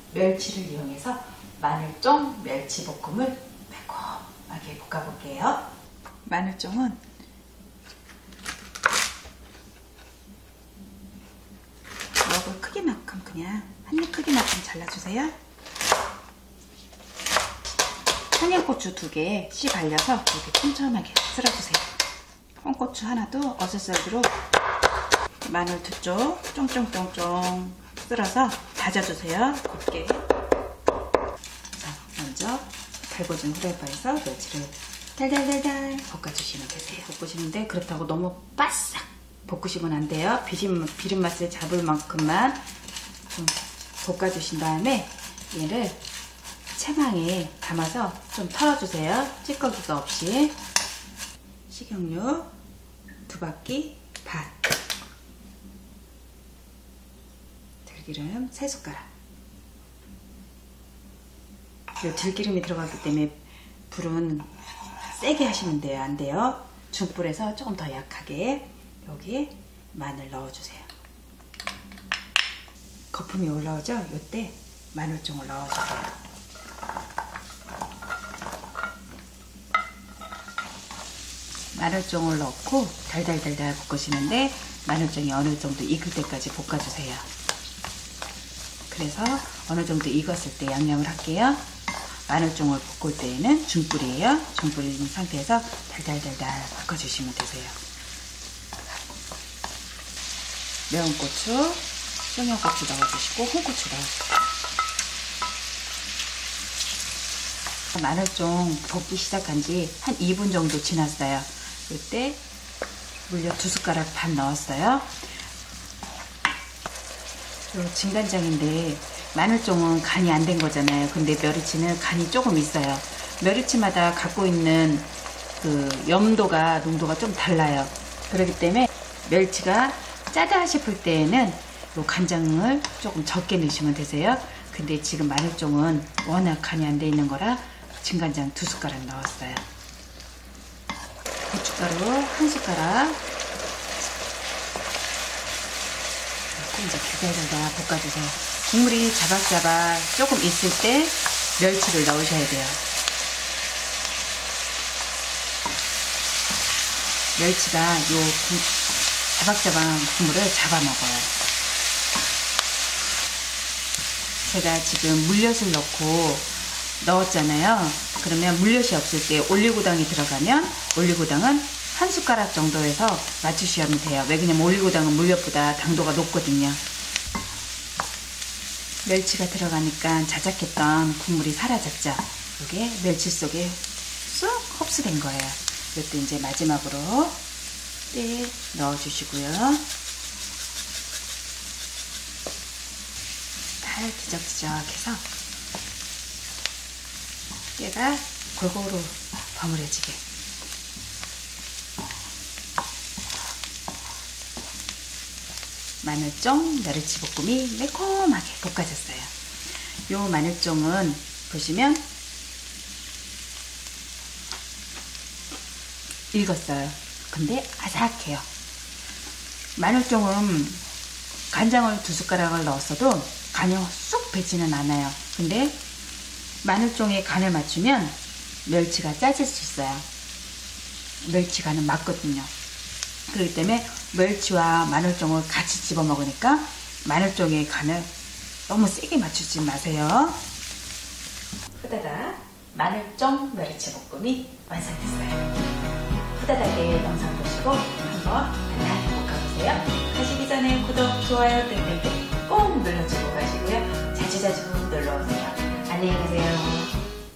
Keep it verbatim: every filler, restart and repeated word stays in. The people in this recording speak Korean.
멸치를 이용해서 마늘쫑 멸치볶음을 매콤하게 볶아볼게요. 마늘쫑은 먹을 크기만큼 그냥 한입 크기만큼 잘라주세요. 청양고추 두 개 씨 발려서 이렇게 촘촘하게 쓸어주세요. 홍고추 하나도 어슷썰기로 마늘 두 쪽 쫑쫑쫑쫑 쓸어서 다져주세요. 곱게. 자, 먼저 달궈진 후라이팬에서 멸치를 달달달달 볶아주시면 되세요. 볶으시는데 그렇다고 너무 바싹 볶으시면 안 돼요. 비린, 비린 맛을 잡을 만큼만 좀 볶아주신 다음에 얘를 체망에 담아서 좀 털어주세요. 찌꺼기가 없이. 식용유 두 바퀴 반, 들기름 세 숟가락. 들기름이 들어가기 때문에 불은 세게 하시면 돼요. 안 돼요. 중불에서 조금 더 약하게. 여기 마늘 넣어주세요. 거품이 올라오죠? 이때 마늘쫑을 넣어주세요. 마늘쫑을 넣고 달달달달 볶으시는데 마늘쫑이 어느 정도 익을 때까지 볶아주세요. 그래서 어느 정도 익었을 때 양념을 할게요. 마늘쫑을 볶을 때에는 중불이에요. 중불인 상태에서 달달달달 볶아주시면 되세요. 매운 고추, 청양고추 넣어주시고 홍고추 넣어주세요. 마늘쫑 볶기 시작한 지 한 이 분 정도 지났어요. 이때 물엿 두 숟가락 반 넣었어요. 요 진간장인데 마늘쫑은 간이 안 된 거잖아요. 근데 멸치는 간이 조금 있어요. 멸치마다 갖고 있는 그 염도가 농도가 좀 달라요. 그렇기 때문에 멸치가 짜다 싶을 때에는 요 간장을 조금 적게 넣으시면 되세요. 근데 지금 마늘쫑은 워낙 간이 안 돼 있는 거라 진간장 두 숟가락 넣었어요. 고춧가루 한 숟가락 넣고 이제 달달달달 볶아주세요. 국물이 자박자박 조금 있을 때 멸치를 넣으셔야 돼요. 멸치가 요 자박자박한 국물을 잡아먹어요. 제가 지금 물엿을 넣고 넣었잖아요. 그러면 물엿이 없을 때 올리고당이 들어가면 올리고당은 한 숟가락 정도에서 맞추시면 돼요. 왜 그러냐면 올리고당은 물엿보다 당도가 높거든요. 멸치가 들어가니까 자작했던 국물이 사라졌죠. 이게 멸치 속에 쑥 흡수된 거예요. 이때 이제 마지막으로 때 넣어주시고요. 잘 뒤적뒤적해서 깨가 골고루 버무려지게. 마늘쫑 멸치볶음이 매콤하게 볶아졌어요. 요 마늘쫑은 보시면 익었어요. 근데 아삭해요. 마늘쫑은 간장을 두 숟가락을 넣었어도 간이 쑥 배지는 않아요. 근데 마늘쫑에 간을 맞추면 멸치가 짜질 수 있어요. 멸치 간은 맞거든요. 그렇기 때문에 멸치와 마늘쫑을 같이 집어 먹으니까 마늘쫑의 간을 너무 세게 맞추지 마세요. 후다닥 마늘쫑 멸치볶음이 완성됐어요. 후다닥의 영상 보시고 한번 잘 볶아보세요. 가시기 전에 구독, 좋아요, 땡땡땡 꼭 눌러주고 가시고요. 자주자주 놀러오세요. 안녕히 가세요.